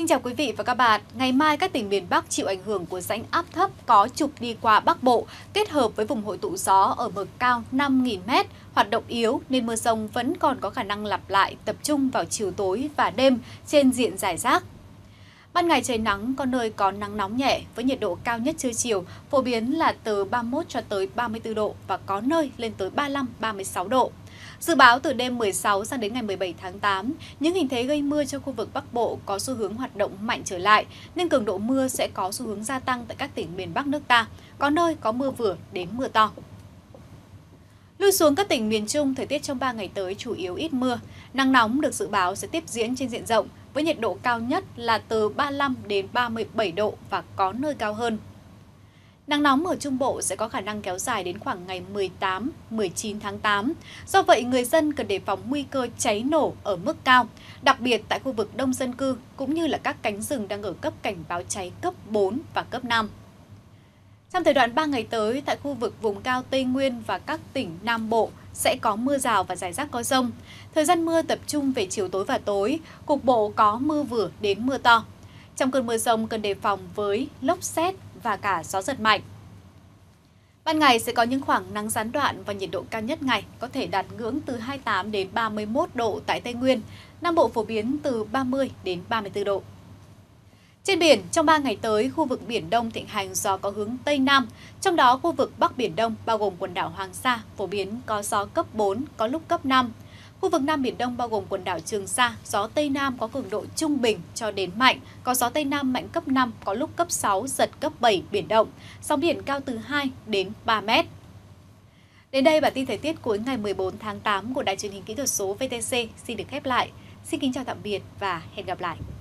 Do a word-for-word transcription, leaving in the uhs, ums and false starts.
Xin chào quý vị và các bạn. Ngày mai các tỉnh miền Bắc chịu ảnh hưởng của rãnh áp thấp có trục đi qua Bắc Bộ, kết hợp với vùng hội tụ gió ở mực cao năm nghìn mét, hoạt động yếu nên mưa rông vẫn còn có khả năng lặp lại, tập trung vào chiều tối và đêm trên diện rải rác. Ban ngày trời nắng, có nơi có nắng nóng nhẹ với nhiệt độ cao nhất trưa chiều phổ biến là từ ba mươi mốt cho tới ba mươi tư độ và có nơi lên tới ba mươi lăm đến ba mươi sáu độ. Dự báo từ đêm mười sáu sang đến ngày mười bảy tháng tám, những hình thế gây mưa cho khu vực Bắc Bộ có xu hướng hoạt động mạnh trở lại, nên cường độ mưa sẽ có xu hướng gia tăng tại các tỉnh miền Bắc nước ta, có nơi có mưa vừa đến mưa to. Lui xuống các tỉnh miền Trung, thời tiết trong ba ngày tới chủ yếu ít mưa. Nắng nóng được dự báo sẽ tiếp diễn trên diện rộng, với nhiệt độ cao nhất là từ ba mươi lăm đến ba mươi bảy độ và có nơi cao hơn. Nắng nóng ở Trung Bộ sẽ có khả năng kéo dài đến khoảng ngày mười tám đến mười chín tháng tám. Do vậy, người dân cần đề phòng nguy cơ cháy nổ ở mức cao, đặc biệt tại khu vực đông dân cư cũng như là các cánh rừng đang ở cấp cảnh báo cháy cấp bốn và cấp năm. Trong thời đoạn ba ngày tới, tại khu vực vùng cao Tây Nguyên và các tỉnh Nam Bộ sẽ có mưa rào và rải rác có dông. Thời gian mưa tập trung về chiều tối và tối, cục bộ có mưa vừa đến mưa to. Trong cơn mưa dông cần đề phòng với lốc sét và cả gió giật mạnh. Ban ngày sẽ có những khoảng nắng gián đoạn và nhiệt độ cao nhất ngày có thể đạt ngưỡng từ hai mươi tám đến ba mươi mốt độ tại Tây Nguyên, Nam Bộ phổ biến từ ba mươi đến ba mươi tư độ. Trên biển, trong ba ngày tới, khu vực Biển Đông thịnh hành gió có hướng Tây Nam, trong đó khu vực Bắc Biển Đông bao gồm quần đảo Hoàng Sa phổ biến có gió cấp bốn, có lúc cấp năm. Khu vực Nam Biển Đông bao gồm quần đảo Trường Sa, gió Tây Nam có cường độ trung bình cho đến mạnh, có gió Tây Nam mạnh cấp năm, có lúc cấp sáu, giật cấp bảy, biển động, sóng biển cao từ hai đến ba mét. Đến đây, bản tin thời tiết cuối ngày mười bốn tháng tám của Đài truyền hình kỹ thuật số vê tê xê xin được khép lại. Xin kính chào tạm biệt và hẹn gặp lại.